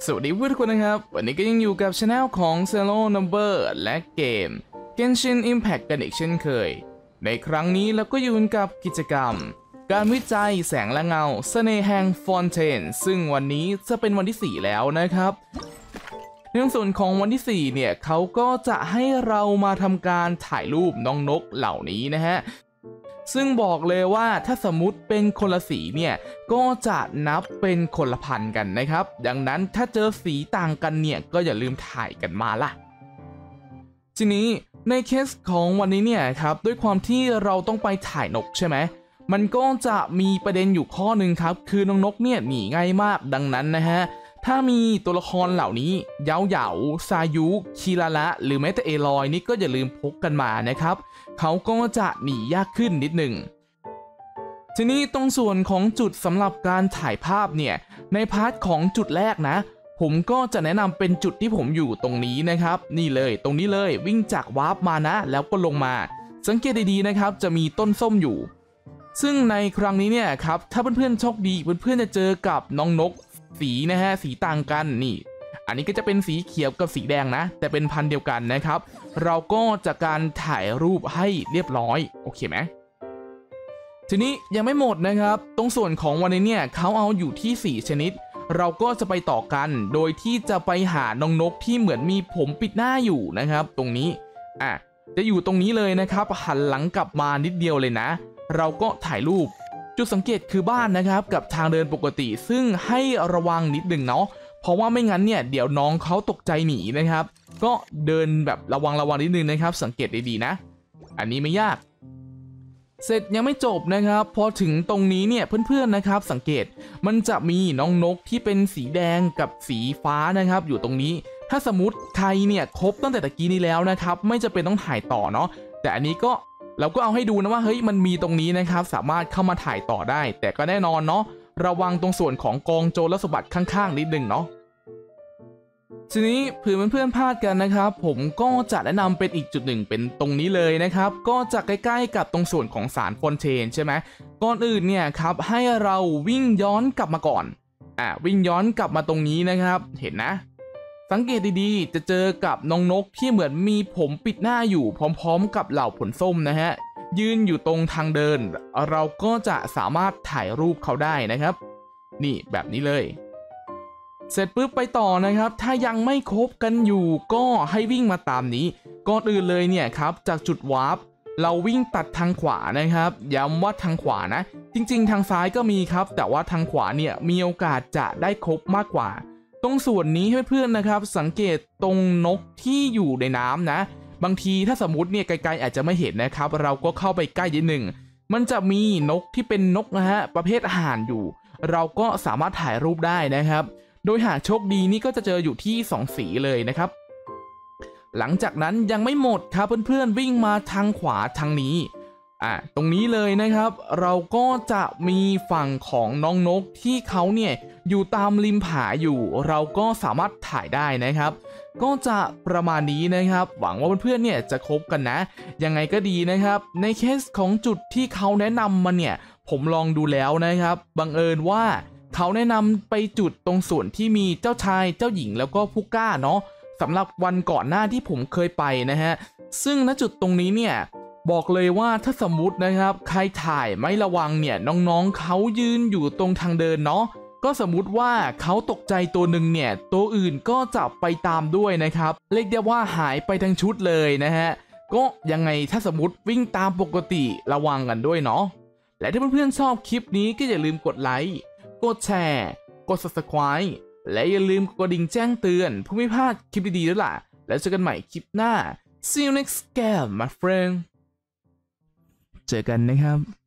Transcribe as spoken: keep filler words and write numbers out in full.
สวัสดีเพื่อนทุกคนนะครับวันนี้ก็ยังอยู่กับช anel ของ Zero Number และเกม Genshin Impact กันอีกเช่นเคยในครั้งนี้เราก็อยู่กับกิจกรรมการวิจัยแสงและเงาเสน่ห์แห่งฟอนเทนซึ่งวันนี้จะเป็นวันที่สี่แล้วนะครับในส่วนของวันที่สี่เนี่ยเขาก็จะให้เรามาทำการถ่ายรูปน้องนกเหล่านี้นะฮะซึ่งบอกเลยว่าถ้าสมมุติเป็นคนละสีเนี่ยก็จะนับเป็นคนละพันกันนะครับดังนั้นถ้าเจอสีต่างกันเนี่ยก็อย่าลืมถ่ายกันมาล่ะทีนี้ในเคสของวันนี้เนี่ยครับด้วยความที่เราต้องไปถ่ายนกใช่ไหมมันก็จะมีประเด็นอยู่ข้อหนึ่งครับคือน้องนกเนี่ยหนีง่ายมากดังนั้นนะฮะถ้ามีตัวละครเหล่านี้เยาเหยาซายุคิราระหรือแม้แต่เอลอยนี่ก็อย่าลืมพกกันมานะครับเขาก็จะหนียากขึ้นนิดหนึ่งทีนี้ตรงส่วนของจุดสำหรับการถ่ายภาพเนี่ยในพาร์ทของจุดแรกนะผมก็จะแนะนำเป็นจุดที่ผมอยู่ตรงนี้นะครับนี่เลยตรงนี้เลยวิ่งจากวาร์ปมานะแล้วก็ลงมาสังเกตดีๆนะครับจะมีต้นส้มอยู่ซึ่งในครั้งนี้เนี่ยครับถ้าเพื่อนๆโชคดีเพื่อนๆจะเจอกับน้องนกสีนะฮะสีต่างกันนี่อันนี้ก็จะเป็นสีเขียวกับสีแดงนะแต่เป็นพันธุ์เดียวกันนะครับเราก็จะการถ่ายรูปให้เรียบร้อยโอเคไหมทีนี้ยังไม่หมดนะครับตรงส่วนของวันนี้เนี่ยเขาเอาอยู่ที่สี่ชนิดเราก็จะไปต่อกันโดยที่จะไปหาน้องนกที่เหมือนมีผมปิดหน้าอยู่นะครับตรงนี้อ่ะจะอยู่ตรงนี้เลยนะครับหันหลังกลับมานิดเดียวเลยนะเราก็ถ่ายรูปจุดสังเกตคือบ้านนะครับกับทางเดินปกติซึ่งให้ระวังนิดหนึ่งเนาะเพราะว่าไม่งั้นเนี่ยเดี๋ยวน้องเขาตกใจหนีนะครับก็เดินแบบระวังระวังนิดนึงนะครับสังเกตดีๆนะอันนี้ไม่ยากเสร็จยังไม่จบนะครับพอถึงตรงนี้เนี่ยเพื่อนๆนะครับสังเกตมันจะมีน้องนกที่เป็นสีแดงกับสีฟ้านะครับอยู่ตรงนี้ถ้าสมมติใครเนี่ยครบตั้งแต่ตะกี้นี้แล้วนะครับไม่จะเป็นต้องถ่ายต่อเนาะแต่อันนี้ก็เราก็เอาให้ดูนะว่าเฮ้ยมันมีตรงนี้นะครับสามารถเข้ามาถ่ายต่อได้แต่ก็แน่นอนเนาะระวังตรงส่วนของกองโจรและสมบัติข้างๆนิดนึงเนาะทีนี้เผื่อเพื่อนๆพลาดกันนะครับผมก็จะแนะนำเป็นอีกจุดหนึ่งเป็นตรงนี้เลยนะครับก็จะใกล้ๆกับตรงส่วนของสารฟอนเทนใช่ไหมก่อนอื่นเนี่ยครับให้เราวิ่งย้อนกลับมาก่อนอ่ะวิ่งย้อนกลับมาตรงนี้นะครับเห็นนะสังเกตดีๆจะเจอกับน้องนกที่เหมือนมีผมปิดหน้าอยู่พร้อมๆกับเหล่าผลส้มนะฮะยืนอยู่ตรงทางเดินเราก็จะสามารถถ่ายรูปเขาได้นะครับนี่แบบนี้เลยเสร็จปุ๊บไปต่อนะครับถ้ายังไม่ครบกันอยู่ก็ให้วิ่งมาตามนี้ก่อนอื่นเลยเนี่ยครับจากจุดวาร์ปเราวิ่งตัดทางขวานะครับย้ำว่าทางขวานะจริงๆทางซ้ายก็มีครับแต่ว่าทางขวาเนี่ยมีโอกาสจะได้ครบมากกว่าตรงส่วนนี้ให้เพื่อนๆนะครับสังเกตตรงนกที่อยู่ในน้ำนะบางทีถ้าสมมติเนี่ยไกลๆอาจจะไม่เห็นนะครับเราก็เข้าไปใกล้นิดหนึ่งมันจะมีนกที่เป็นนกนะฮะประเภทห่านอยู่เราก็สามารถถ่ายรูปได้นะครับโดยหากโชคดีนี่ก็จะเจออยู่ที่สองสีเลยนะครับหลังจากนั้นยังไม่หมดครับเพื่อนๆวิ่งมาทางขวาทางนี้อ่ะตรงนี้เลยนะครับเราก็จะมีฝั่งของน้องนกที่เขาเนี่ยอยู่ตามริมผาอยู่เราก็สามารถถ่ายได้นะครับก็จะประมาณนี้นะครับหวังว่าเพื่อนๆเนี่ยจะครบกันนะยังไงก็ดีนะครับในเคสของจุดที่เขาแนะนำมาเนี่ยผมลองดูแล้วนะครับบังเอิญว่าเขาแนะนำไปจุดตรงส่วนที่มีเจ้าชายเจ้าหญิงแล้วก็ผู้กล้าเนาะสำหรับวันก่อนหน้าที่ผมเคยไปนะฮะซึ่งณจุดตรงนี้เนี่ยบอกเลยว่าถ้าสมมุตินะครับใครถ่ายไม่ระวังเนี่ยน้องๆเขายืนอยู่ตรงทางเดินเนาะก็สมมุติว่าเขาตกใจตัวหนึ่งเนี่ยตัวอื่นก็จะไปตามด้วยนะครับเรียกได้ว่าหายไปทั้งชุดเลยนะฮะก็ยังไงถ้าสมมติวิ่งตามปกติระวังกันด้วยเนาะและถ้าเพื่อนๆชอบคลิปนี้ก็อย่าลืมกดไลค์กดแชร์กด ซับสไครบ์ และอย่าลืมกดกระดิ่งแจ้งเตือนเพื่อไม่พลาดคลิปดีๆด้วยล่ะแล้วเจอกันใหม่คลิปหน้า See you next game my friend เจอกันนะครับ